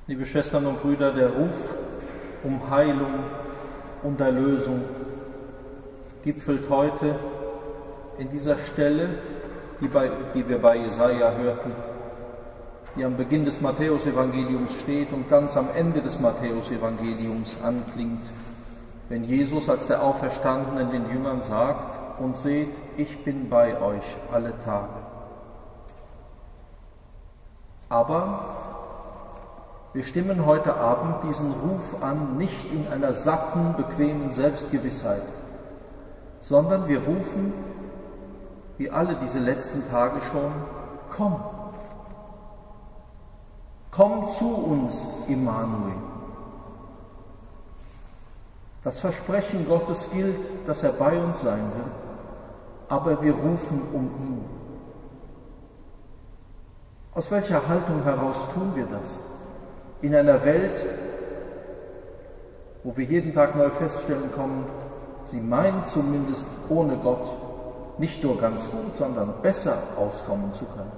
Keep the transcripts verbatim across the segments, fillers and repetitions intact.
Liebe Schwestern und Brüder, der Ruf um Heilung und Erlösung gipfelt heute in dieser Stelle, die, bei, die wir bei Jesaja hörten, die am Beginn des Matthäusevangeliums steht und ganz am Ende des Matthäusevangeliums anklingt, wenn Jesus als der Auferstandene den Jüngern sagt: Und seht, ich bin bei euch alle Tage. Aber wir stimmen heute Abend diesen Ruf an, nicht in einer satten, bequemen Selbstgewissheit, sondern wir rufen, wie alle diese letzten Tage schon: Komm! Komm zu uns, Immanuel! Das Versprechen Gottes gilt, dass er bei uns sein wird, aber wir rufen um ihn. Aus welcher Haltung heraus tun wir das? In einer Welt, wo wir jeden Tag neu feststellen kommen, sie meint zumindest ohne Gott nicht nur ganz gut, sondern besser auskommen zu können.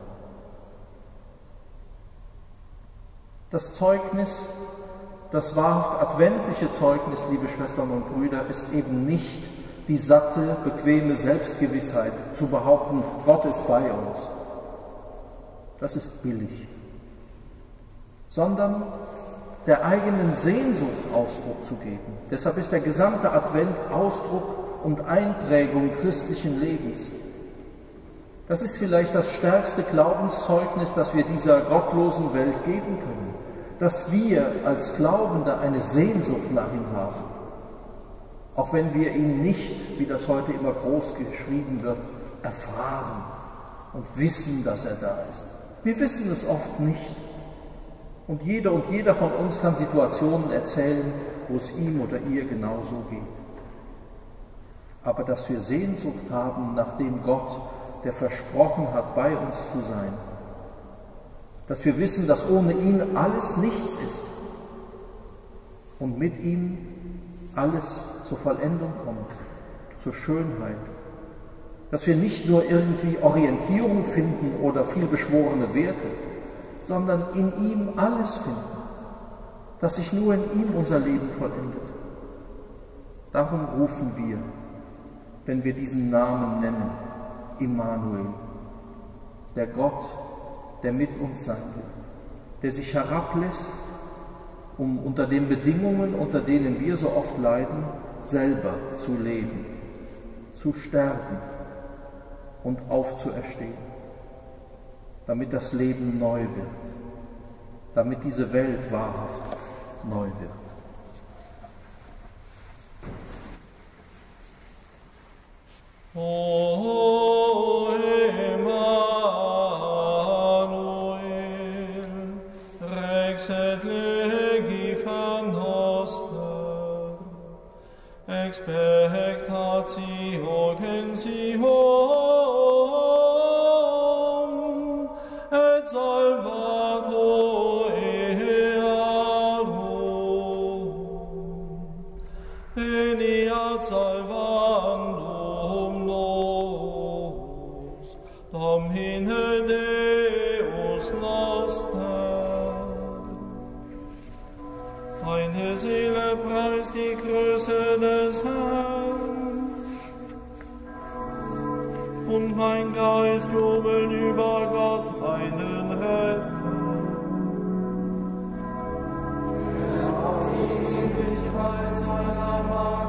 Das Zeugnis, das wahrhaft adventliche Zeugnis, liebe Schwestern und Brüder, ist eben nicht die satte, bequeme Selbstgewissheit, zu behaupten, Gott ist bei uns. Das ist billig. Sondern der eigenen Sehnsucht Ausdruck zu geben. Deshalb ist der gesamte Advent Ausdruck und Einprägung christlichen Lebens. Das ist vielleicht das stärkste Glaubenszeugnis, das wir dieser gottlosen Welt geben können, dass wir als Glaubende eine Sehnsucht nach ihm haben, auch wenn wir ihn nicht, wie das heute immer groß geschrieben wird, erfahren und wissen, dass er da ist. Wir wissen es oft nicht. Und jeder und jeder von uns kann Situationen erzählen, wo es ihm oder ihr genauso geht. Aber dass wir Sehnsucht haben nach dem Gott, der versprochen hat, bei uns zu sein. Dass wir wissen, dass ohne ihn alles nichts ist und mit ihm alles zur Vollendung kommt, zur Schönheit. Dass wir nicht nur irgendwie Orientierung finden oder vielbeschworene Werte, sondern in ihm alles finden, dass sich nur in ihm unser Leben vollendet. Darum rufen wir, wenn wir diesen Namen nennen, Immanuel, der Gott, der mit uns sein will, der sich herablässt, um unter den Bedingungen, unter denen wir so oft leiden, selber zu leben, zu sterben und aufzuerstehen, damit das Leben neu wird, damit diese Welt wahrhaft neu wird. O Emmanuel, rex et legi noster, expectatio gentium, et salvator earum, veniat salvandum nos, Domine Deus noster. Meine Seele preist die Größe des Herrn, und mein Geist jubelt über Gott, meinen Retter. Der auf die Niedrigkeit seiner Macht